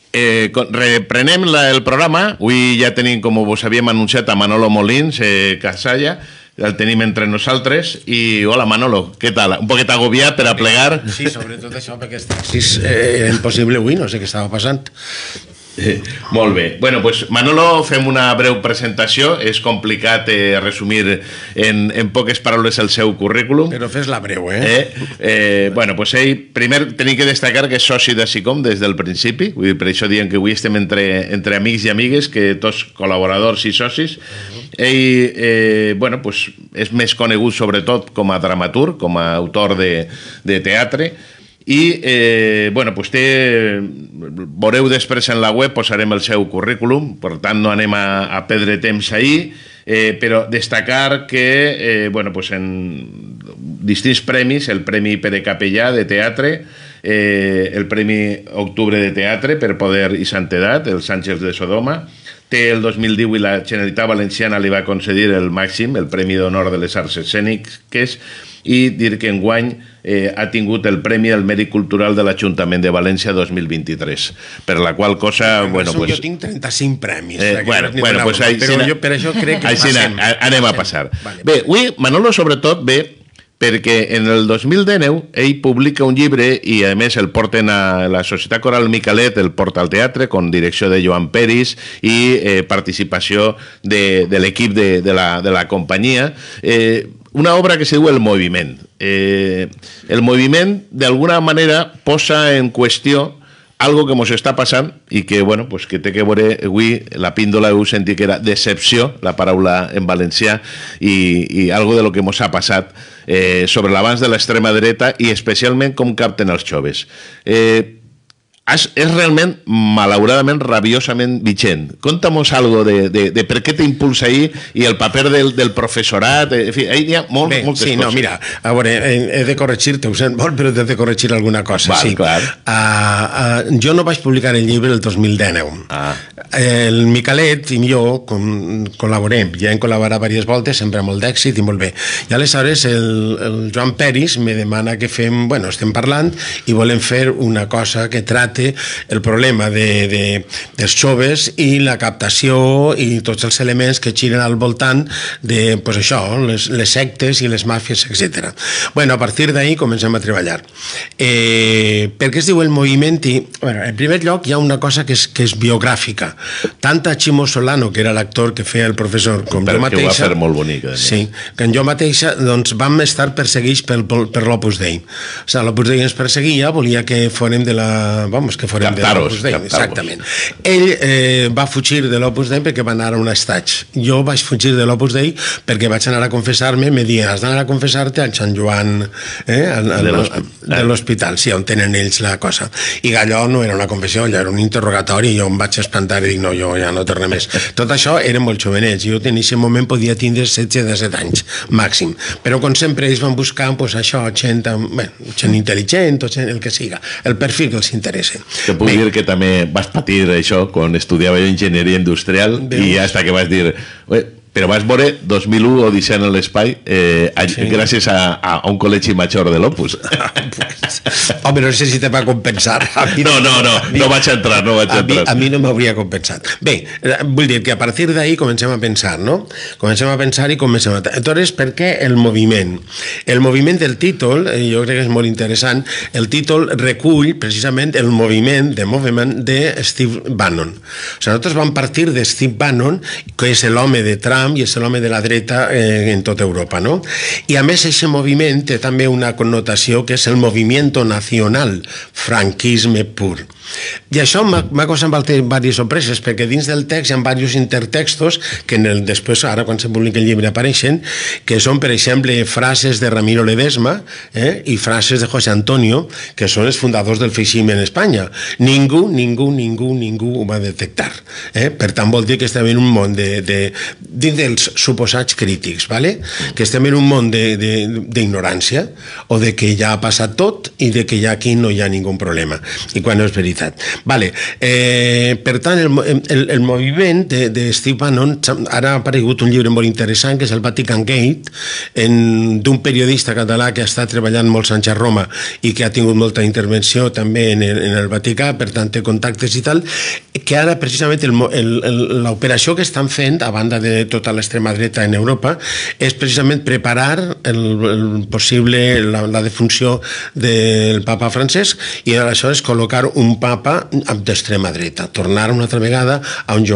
Reprenem el programa. Avui ja tenim, com vos havíem anunciat, a Manolo Molins, Casalla. El tenim entre nosaltres. I hola, Manolo, què tal? Un poquet agobiat per a plegar? Sí, sobretot això, perquè els taxis era impossible avui, no sé què estava passant. Molt bé. Bueno, pues Manolo, fem una breu presentació. És complicat resumir en poques paraules el seu currículum. Però fes-la breu, eh? Bueno, pues ell, primer, tenim que destacar que és soci de SICOM des del principi. Vull dir, per això diem que avui estem entre amics i amigues, que tots col·laboradors i socis. Ell, bueno, pues és més conegut sobretot com a dramaturg, com a autor de teatre. I, bueno, doncs veureu després en la web, posarem el seu currículum, per tant no anem a perdre temps ahir, però destacar que, bueno, doncs en distints premis, el Premi Pere Capellà de Teatre, el Premi Octubre de Teatre per Poder i Santedat, els Àngels de Sodoma, té el 2010 i la Generalitat Valenciana li va concedir el màxim, el Premi d'Honor de les Arts Escèniques, i dir que enguany ha tingut el Premi al Mèrit Cultural de l'Ajuntament de València 2023, per la qual cosa... Bueno, jo tinc 35 premis. Bueno, pues per això crec que passem. Anem a passar. Bé, avui Manolo sobretot ve perquè en el 2019 ell publica un llibre i a més el porten a la Societat Coral Micalet, el porta al teatre, con direcció de Joan Peris i participació de l'equip de la companyia. Una obra que se diu El Moviment. El moviment, d'alguna manera, posa en qüestió algo que ens està passant i que, bueno, pues que té que veure, avui la píndola heu sentit que era decepció, la paraula en valencià, i algo de lo que ens ha passat sobre l'avanç de l'extrema dreta i especialment com capten els joves. És realment, malauradament, rabiosament vigent. Conta'm-nos algo de per què t'impulsa ahir i el paper del professorat. En fi, hi ha moltes coses. Sí, no, mira, a veure, he de corregir-te, ho sent molt, però he de corregir alguna cosa. Val, clar. Jo no vaig publicar el llibre el 2019. El Micalet i jo col·laborem, ja hem col·laborat diverses voltes, sempre amb molt d'èxit i molt bé. I aleshores el Joan Peris me demana que fem, bueno, estem parlant i volem fer una cosa que tracta el problema dels joves i la captació i tots els elements que giren al voltant de, pues això, les sectes i les màfies, etc. Bueno, a partir d'ahí comencem a treballar. Per què es diu El Moviment? Bueno, en primer lloc hi ha una cosa que és biogràfica. Tant a Ximo Solano, que era l'actor que feia el professor, com jo mateixa... Perquè ho va fer molt bonic. Sí, que jo mateixa, doncs, vam estar perseguits per l'Opus Dei. O sigui, l'Opus Dei ens perseguia, volia que fórem de la... que farem de l'Opus Dei, exactament. Ell va fugir de l'Opus Dei perquè va anar a un estatge. Jo vaig fugir de l'Opus Dei perquè vaig anar a confessar-me, me diuen, has d'anar a confessar-te al Sant Joan de l'hospital, sí, on tenen ells la cosa. I allò no era una confessió, allò era un interrogatori, jo em vaig espantar i dic, no, jo ja no torno més. Tot això eren molt jovenets, jo en aquest moment podia tindre 16-17 anys, màxim. Però com sempre ells van buscar, doncs això, gent intel·ligent, el que siga, el perfil que els interessa. Te puc dir que també vas patir això quan estudiava enginyeria industrial i hasta que vas dir... Però vas veure 2001 Odissea en l'espai gràcies a un col·legi major de l'Opus. Home, no sé si te va compensar. No vaig entrar. A mi no m'hauria compensat. Bé, vull dir que a partir d'ahí comencem a pensar, no? Comencem a pensar i comencem a... Entonces, per què el moviment? El moviment del títol, jo crec que és molt interessant, el títol recull precisament el moviment de Steve Bannon. O sigui, nosaltres vam partir de Steve Bannon, que és l'home de Trump i és l'home de la dreta en tota Europa, no? I a més, aquest moviment té també una connotació que és el movimiento nacional, franquisme pur. I això m'ha causat diverses sorpreses, perquè dins del text hi ha diversos intertextos que després, ara quan se publica el llibre, apareixen, que són, per exemple, frases de Ramiro Ledesma i frases de José Antonio, que són els fundadors del feixisme en Espanya. Ningú ho va detectar. Per tant, vol dir que estem en un món dins dels suposats crítics, que estem en un món d'ignorància o de que ja ha passat tot i de que ja aquí no hi ha ningú problema. I quan no és veritat. veritat. Vale. Per tant, el moviment de Steve Bannon, ara ha aparegut un llibre molt interessant, que és el Vatican Gate, d'un periodista català que ha estat treballant molts anys a Roma i que ha tingut molta intervenció també en el Vaticà, per tant té contactes i tal, que ara precisament l'operació que estan fent, a banda de tota l'extrema dreta en Europa, és precisament preparar la defunció del papa Francesc i aleshores col·locar un papa d'extrema dreta, tornar una altra vegada a un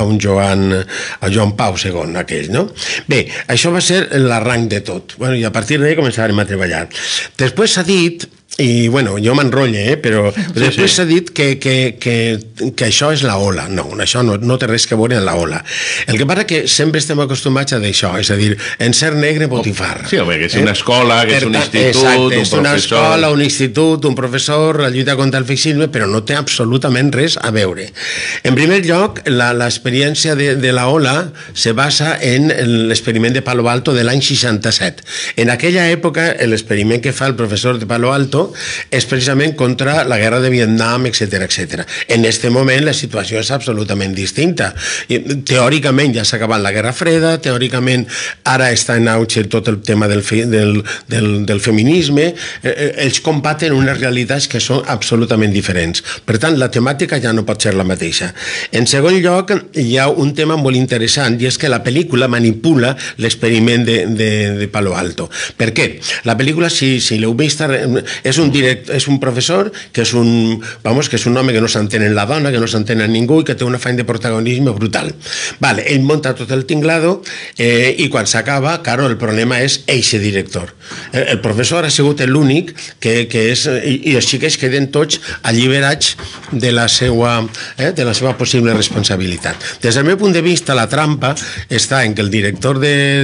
Joan Pau II, aquell, no? Bé, això va ser l'arranc de tot. Bueno, i a partir d'ahí començarem a treballar. Després s'ha dit, i bueno, jo m'enrotlle, però després s'ha dit que això és la ola. No, això no té res que veure amb la ola. El que passa que sempre estem acostumats a d'això, és a dir, en ser negre botifar. Sí, home, que és una escola, que és un institut, un professor... És una escola, un institut, un professor, la lluita contra el feixisme, però no té absolutament res a veure. En primer lloc, l'experiència de la ola se basa en l'experiment de Palo Alto de l'any 67. En aquella època, l'experiment que fa el professor de Palo Alto és precisament contra la guerra de Vietnam, etc etc. En aquest moment la situació és absolutament distinta. Teòricament ja s'ha acabat la Guerra Freda, teòricament ara està en auge tot el tema del feminisme, ells combaten unes realitats que són absolutament diferents. Per tant, la temàtica ja no pot ser la mateixa. En segon lloc, hi ha un tema molt interessant i és que la pel·lícula manipula l'experiment de Palo Alto. Per què? La pel·lícula, si l'heu vist, és un professor que és un home que no s'entén en la dona, que no s'entén en ningú i que té un afany de protagonisme brutal. Vale, ell munta tot el tinglado i quan s'acaba, claro, el problema és eixe director. El professor ha sigut l'únic que és... I els xiquets queden tots alliberats de la seva possible responsabilitat. Des del meu punt de vista, la trampa està en que el director de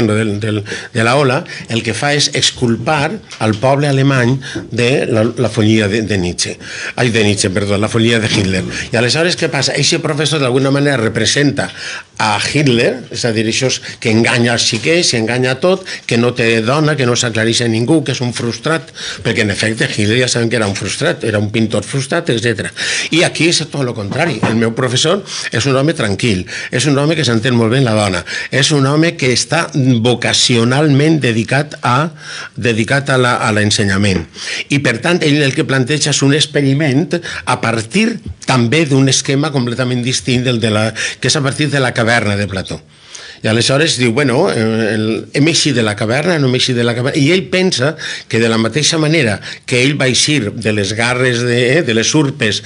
la Ola el que fa és exculpar al poble alemany de la follia de Nietzsche. La follia de Hitler. I aleshores què passa? Eixe professor d'alguna manera representa a Hitler, és a dir, això que enganya els xiquets, enganya tot, que no té dona, que no s'aclareix a ningú, que és un frustrat, perquè en efecte Hitler ja sabem que era un frustrat, era un pintor frustrat, etc. I aquí és tot el contrari. El meu professor és un home tranquil, és un home que s'entén molt bé la dona, és un home que està vocacionalment dedicat a l'ensenyament. I per tant, ell el que planteja és un experiment a partir també d'un esquema completament distint que és a partir de la caverna de Plató. I aleshores diu, bueno, hem eixit de la caverna, no hem eixit de la caverna, i ell pensa que de la mateixa manera que ell va eixir de les garres, de les urpes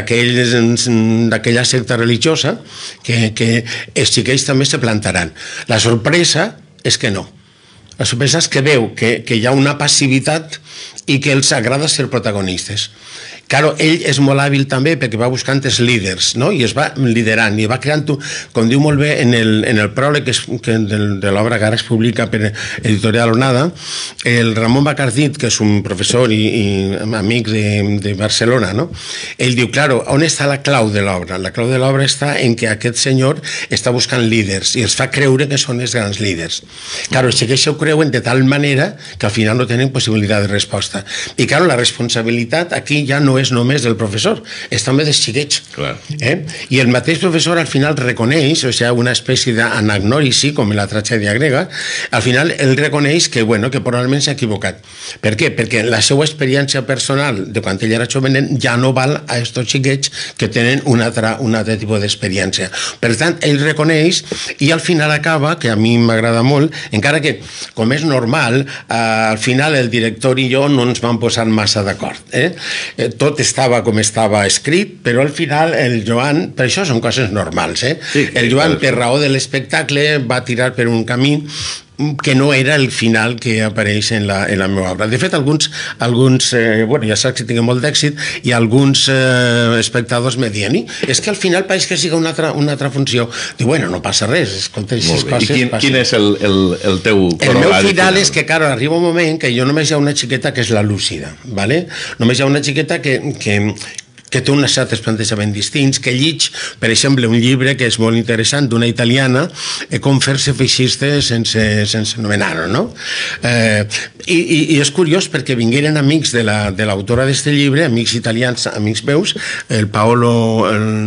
d'aquella secta religiosa, que els xiquets també se plantaran. La sorpresa és que no. La sorpresa és que veu que hi ha una passivitat i que els agrada ser protagonistes. Claro, ell és molt hàbil també perquè va buscant els líders, no? I es va liderant i va creant, com diu molt bé en el pròleg de l'obra que ara es publica per Editorial Onada, el Ramon Bacardit, que és un professor i amic de Barcelona, no? Ell diu, claro, on està la clau de l'obra? La clau de l'obra està en que aquest senyor està buscant líders i els fa creure que són els grans líders. Claro, els xiquets ho creuen de tal manera que al final no tenen possibilitat de resposta. I claro, la responsabilitat aquí ja no és només del professor, és també dels xiquets. I el mateix professor al final reconeix, o sigui, una espècie d'anagnòrisi, com en la tragèdia grega, al final ell reconeix que probablement s'ha equivocat. Per què? Perquè la seva experiència personal de quan ell era jovenet ja no val a aquests xiquets que tenen un altre tipus d'experiència. Per tant, ell reconeix i al final acaba, que a mi m'agrada molt, encara que, com és normal, al final el director i jo no ens vam posar massa d'acord. Tot estava com estava escrit, però al final el Joan, per això són coses normals, el Joan, per raó de l'espectacle, va tirar per un camí que no era el final que apareix en la meva obra. De fet, alguns ja saps que tinc molt d'èxit, i alguns espectadors me diuen, és que al final pareix que sigui una altra funció. Diu, bueno, no passa res, escolta, aquestes coses... I quin és el teu corolari? El meu final és que, claro, arriba un moment que jo només hi ha una xiqueta que és la lúcida, ¿vale? Només hi ha una xiqueta que que té uns certs plantejaments distints, que llig, per exemple, un llibre que és molt interessant d'una italiana, com fer-se feixista sense anomenar-ho, no? I és curiós perquè vingueren amics de l'autora d'aquest llibre, amics italians, amics meus, el Paolo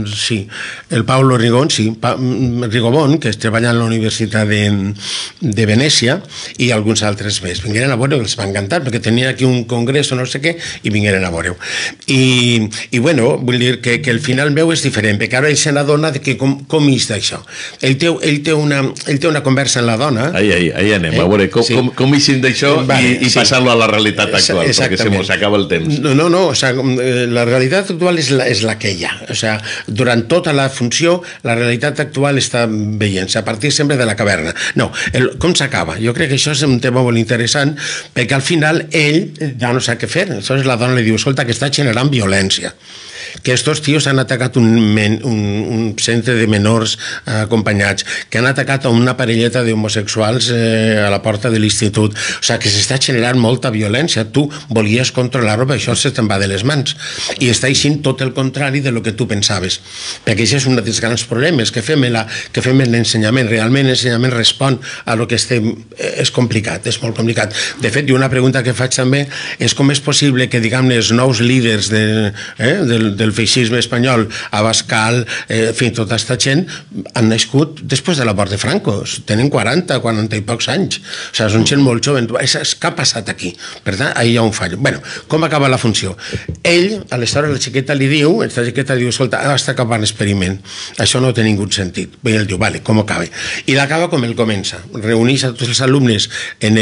Rigobon, que treballa a la Universitat de Venècia, i alguns altres més. Vingueren a veure-ho, els va encantar, perquè tenien aquí un congrés o no sé què, i vingueren a veure-ho. I bueno, vull dir que el final meu és diferent, perquè ara ell se n'adona que com és d'això. Ell té una conversa amb la dona. Ahí anem, a veure, com eixim d'això i passant-lo a la realitat actual, perquè se mos acaba el temps. No, o sea, la realitat actual és la que hi ha. O sea, durant tota la funció, la realitat actual està veient-se, a partir sempre de la caverna. No, com s'acaba? Jo crec que això és un tema molt interessant, perquè al final ell ja no sap què fer. Aleshores la dona li diu, escolta, que està generant violència, que estos tios han atacat un centre de menors acompanyats, que han atacat a una parelleta d'homosexuals a la porta de l'institut. O sigui, que s'està generant molta violència. Tu volies controlar-ho, però això se te'n va de les mans. I està aixint tot el contrari de lo que tu pensaves. Perquè això és un dels grans problemes que fem en l'ensenyament. Realment l'ensenyament respon a lo que estem... És complicat, és molt complicat. De fet, una pregunta que faig també és com és possible que, diguem, els nous líders del feixisme espanyol, Abascal, en fi, tota aquesta gent, han nascut després de la mort de Franco. Tenen 40 i pocs anys. O sigui, són gent molt jove. Què ha passat aquí? Per tant, ahí hi ha un fallo. Bueno, com acaba la funció? Ell, aleshores, la xiqueta li diu, escolta, està acabant l'experiment. Això no té ningú sentit. I ell diu, vale, com acaba? I l'acaba com ell comença. Reuneix a tots els alumnes en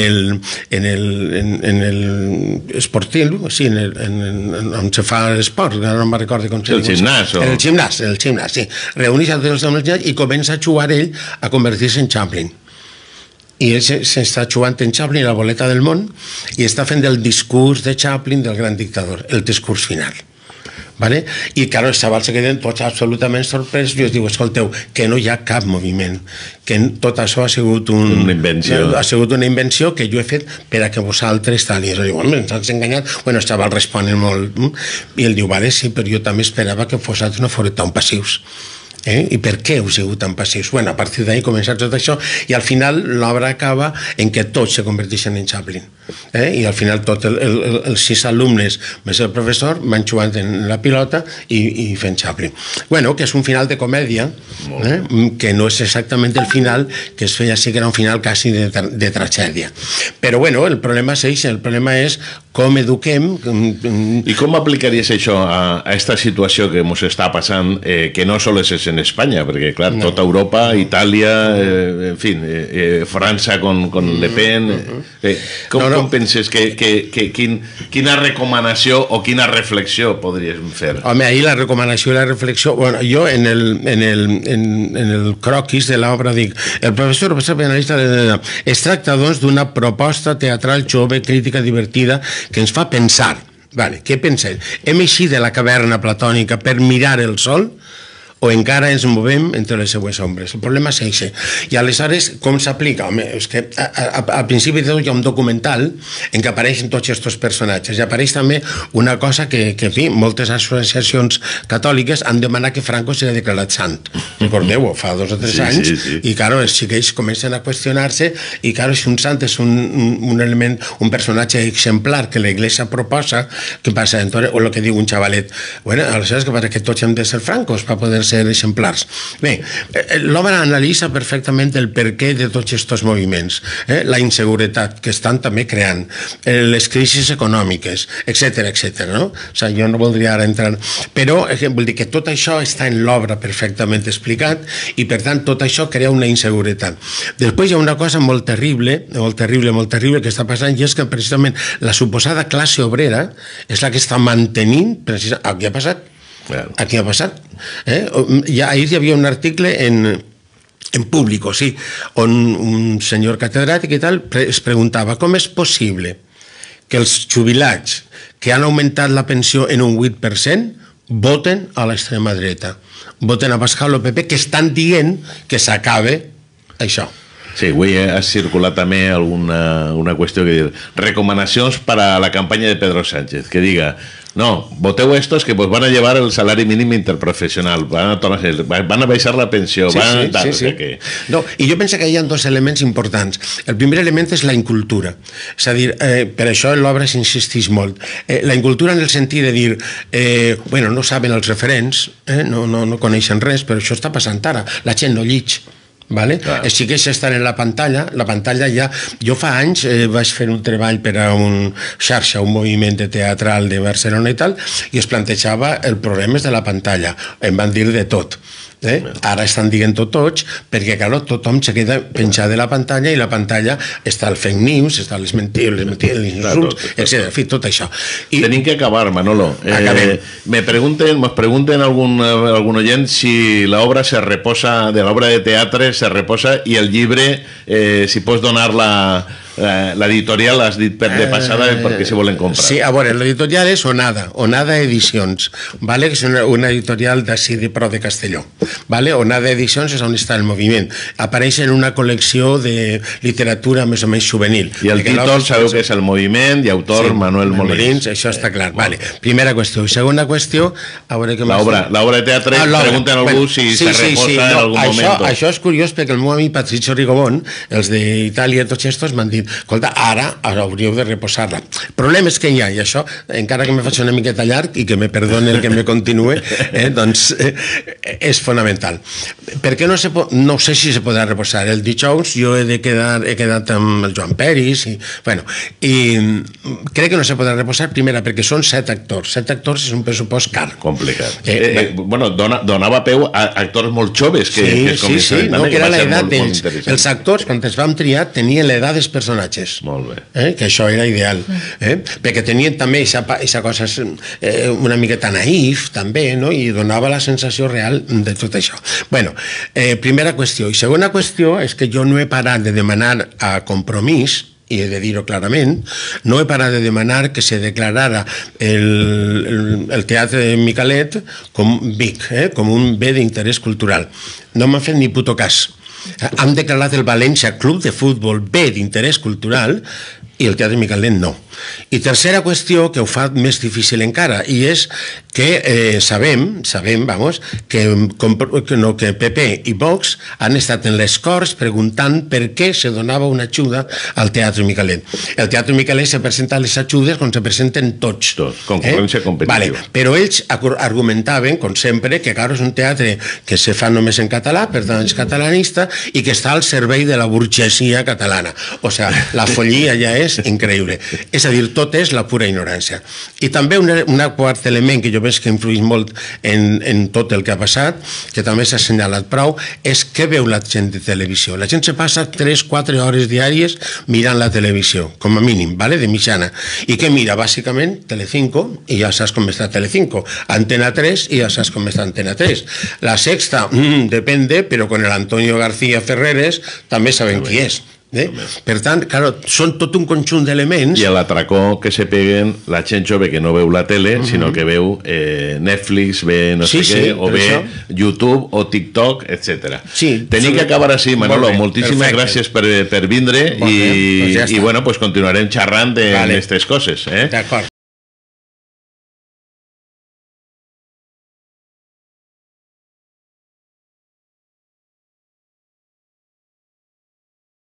el esportiu, sí, on se fa l'esport, no me'n recordo com se diu. El gimnàs. El gimnàs, sí. Reuneix a tots els alumnes i comença a jugar ell a convertir-se en Chaplin. I ell s'està jugant en Chaplin, la boleta del món, i està fent el discurs de Chaplin, del gran dictador, el discurs final. Vale? I claro, els xavals se queden tots absolutament sorpresos i es diu, escolteu, que no hi ha cap moviment, que tot això ha sigut una invenció que jo he fet per a que vosaltres tal. I es diu, home, ens has enganyat. Bueno, els xavals responen molt i ell diu, vale, sí, però jo també esperava que vosaltres no fóreu tan passius. I per què heu sigut tan passius? Bueno, a partir d'ahí comença tot això i al final l'obra acaba en què tots se converteixen en Chaplin. I al final tots els 6 alumnes més el professor van jugant en la pilota i fent Chaplin. Bueno, que és un final de comèdia, que no és exactament el final que es feia així, que era un final quasi de tragèdia. Però bueno, el problema és això, el problema és com eduquem... I com aplicaries això a aquesta situació que ens està passant, que no sols és en Espanya, perquè clar, tota Europa, Itàlia, en fi, França con Le Pen... Com penses quina recomanació o quina reflexió podríem fer? Home, ahir la recomanació i la reflexió... Bueno, jo en el croquis de l'obra dic, el professor penalista es tracta doncs d'una proposta teatral jove, crítica, divertida, que ens fa pensar. Vale, què pensem? Hem eixit de la caverna platònica per mirar el sol o encara ens movem entre les seues ombres? El problema és això. I aleshores, com s'aplica? Home, és que al principi de tot hi ha un documental en què apareixen tots aquests personatges. I apareix també una cosa que en fi, moltes associacions catòliques han demanat que Franco sigui declarat sant. Recordeu-ho, fa 2 o 3 anys, i claro, els xiquets comencen a qüestionar-se, i claro, si un sant és un element, un personatge exemplar que l'Església proposa, què passa? Entonces, o el que diu un xavalet, bueno, aleshores que passa que tots hem de ser francos per poder ser exemplars. Bé, l'obra analitza perfectament el perquè de tots aquests moviments, la inseguretat que estan també creant, les crisis econòmiques, etc. No? O sigui, jo no voldria ara entrar... Però vull dir que tot això està en l'obra perfectament explicat i, per tant, tot això crea una inseguretat. Després hi ha una cosa molt terrible que està passant, i és que precisament la suposada classe obrera és la que està mantenint precisament... Què ha passat? Aquí ha passat. Ahir hi havia un article en Público, sí, on un senyor catedràtic i tal es preguntava com és possible que els jubilats que han augmentat la pensió en un 8% voten a l'extrema dreta, voten a Abascal o PP, que estan dient que s'acabe això. Sí, avui ha circulat també una qüestió que diu recomanacions per a la campanya de Pedro Sánchez, que diga No, voteu estos que pues van a llevar el salari mínim interprofessional, van a baixar la pensió, sí. No, i jo penso que hi ha dos elements importants. El primer element és la incultura, és a dir, per això en l'obra s'insisteix molt. La incultura en el sentit de dir, bueno, no saben els referents, no coneixen res, però això està passant ara, la gent no llig. Vale? Els xiquets estan en la pantalla ja... Jo fa anys vaig fer un treball per a un xarxa, un moviment teatral de Barcelona i tal, i es plantejava el problema de la pantalla. Em van dir de tot. Ara estan dient tots, perquè clar, tothom se queda penjat de la pantalla i la pantalla està el fake news, està les mentides, els insults, etc. En fi, tot això. Tenim que acabar, Manolo. Me pregunten algun oient si l'obra se reposa, de l'obra de teatre se reposa, i el llibre, si pots donar l'editorial, has dit de passada, perquè si volen comprar. Sí, a veure, l'editorial és Onada Edicions, que és una editorial d'ací de Pro de Castelló. Onada Edicions és on està el moviment. Apareix en una col·lecció de literatura més o menys juvenil. I el títol sabeu que és El moviment, i autor Manuel Molins. Això està clar. Primera qüestió. I segona qüestió... L'obra de teatre, pregunten a algú si se reposa en algun moment. Això és curiós perquè el meu amic Patricio Rigobon, els d'Itàlia, tots estos, m'han dit, escolta, ara hauríeu de reposar-la. El problema és que hi ha, i això, encara que me faci una miqueta llarg i que me perdoni el que me continue, doncs és fonamental. Perquè no sé si se podrà reposar. El dijous jo he quedat amb el Joan Peris i crec que no se podrà reposar, primera, perquè són 7 actors. 7 actors és un pressupost car. Complicat. Bueno, donava peu a actors molt joves que es començaven també, que era l'edat d'ells. Els actors, quan es van triar, tenien l'edat dels personatges. Molt bé. Que això era ideal. Perquè tenien també aquesta cosa una miqueta naïf, també, i donava la sensació real de tot això. Bueno, primera qüestió. I segona qüestió és que jo no he parat de demanar a Compromís, i he de dir-ho clarament, no he parat de demanar que se declarara el Teatre de Micalet com BIC, com un bé d'interès cultural. No m'han fet ni puto cas. Han declarat el València Club de Futbol B d'interès cultural i el Teatre Micalet no. I tercera qüestió, que ho fa més difícil encara, i és que sabem, que PP i Vox han estat en les Corts preguntant per què se donava una ajuda al Teatre Micalet. El Teatre Micalet se presenta les ajudes com se presenten tots. Concurrència competitiva. Però ells argumentaven, com sempre, que clar, és un teatre que se fa només en català, per tant és catalanista, i que està al servei de la burgesia catalana. O sigui, la follia ja és increïble. És a dir, tot és la pura ignorància. I també un quart element que jo veig que influeix molt en tot el que ha passat, que també s'ha assenyalat prou, és què veu la gent de televisió. La gent se passa 3-4 hores diàries mirant la televisió, com a mínim, de mitjana. I què mira? Bàsicament Telecinco, i ja saps com està Telecinco. Antena 3, i ja saps com està Antena 3. La Sexta, depende, però con el Antonio García Ferreres també sabem qui és. Per tant, són tot un conjunt d'elements. I a l'atracó que se peguen la gent jove que no veu la tele, sinó que veu Netflix, ve no sé què, o ve YouTube o TikTok, etc. Tenim que acabar així, Manolo. Moltíssimes gràcies per vindre i bueno, continuarem xerrant d'aquestes coses. D'acord.